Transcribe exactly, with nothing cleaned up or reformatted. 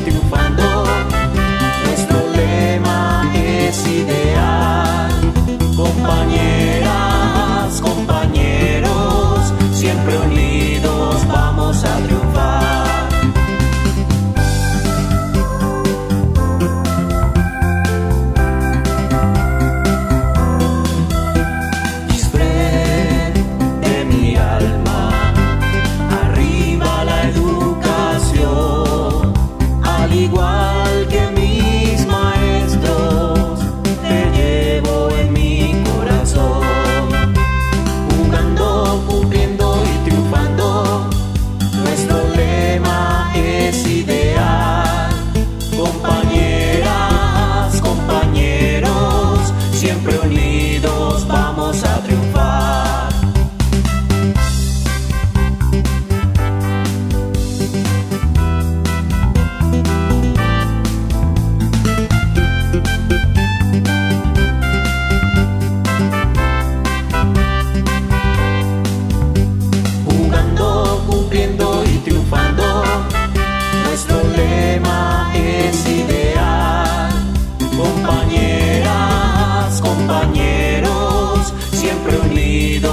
triunfando. Nuestro lema es ideal. Compañeras, compañeros, siempre unidos vamos a triunfar. Disfrute de mi alma, arriba la educación, al igual que mis maestros, te llevo en mi corazón. Jugando, cumpliendo y triunfando, nuestro lema es ideal. Compañeras, compañeros, siempre unidos vamos a triunfar. Jugando, cumpliendo y triunfando, nuestro lema es ideal. Compañeras, compañeros, siempre unidos